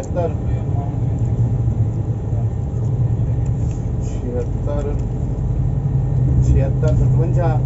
76 56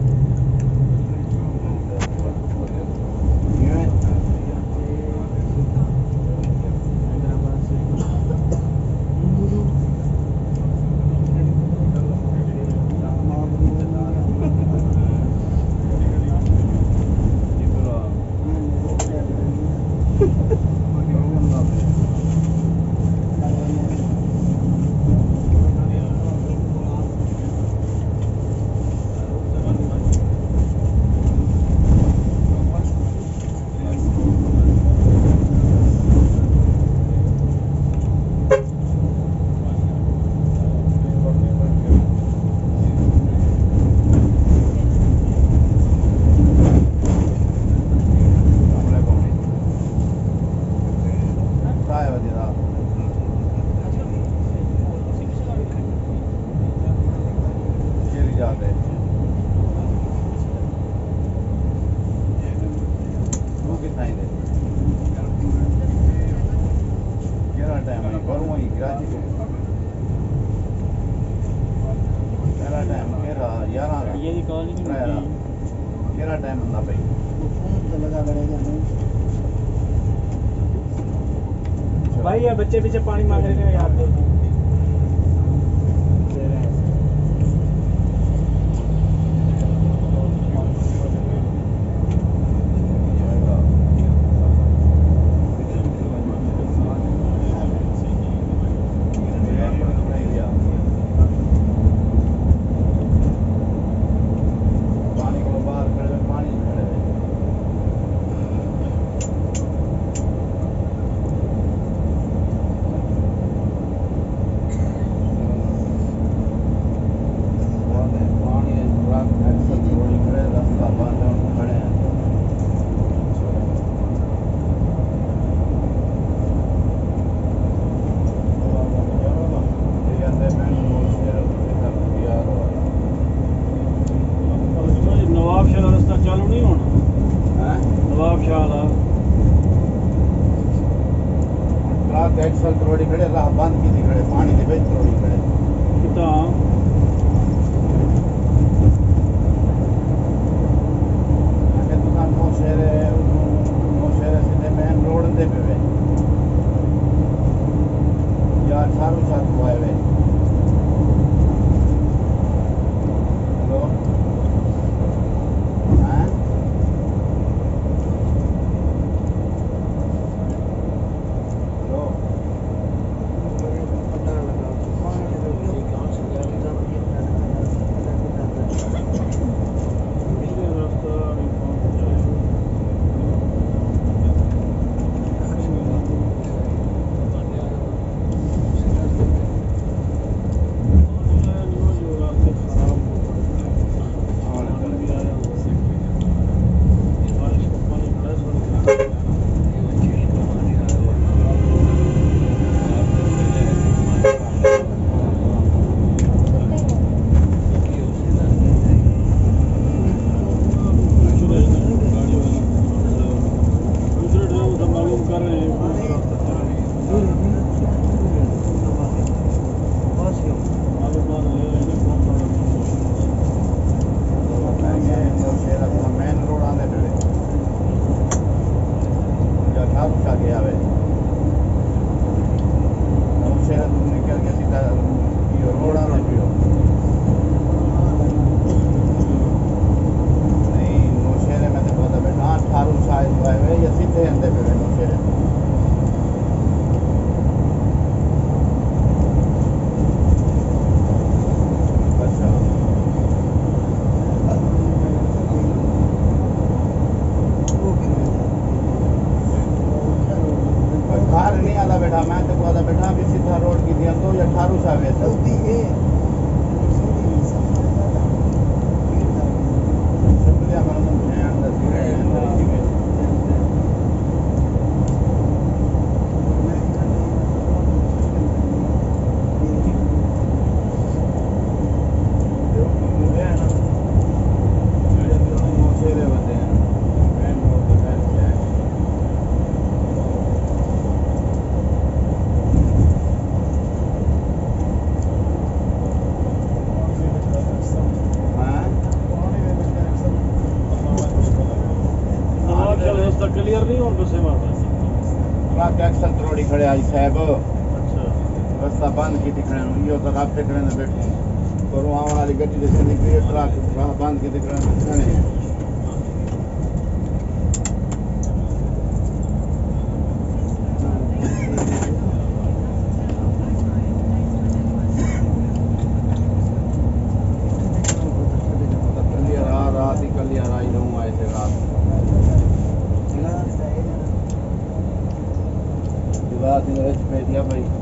भाई ये बच्चे पीछे पानी मांग रहे हैं यार। एक्सल करोड़ी खड़े राह बंद की थी खड़े पानी के बेच करोड़ी खड़े कितना दुकान नौशहरे सीधे मेन रोड दे पे वे या चारों चार हुआ वे हेलो हाँ नहीं और बसे मारता ट्रक एक्सल त्रोड़ी खड़े आई साहब अच्छा रास्ता बंद की दिखने यो तो आप दिखने में बैठे और वहाँ वाली गड्डी जैसे निकली है ट्रक वहाँ बंद की दिखने में खड़े हैं रात ही कल यार आई रहूँगा ऐसे रात दिवार पे दिया भाई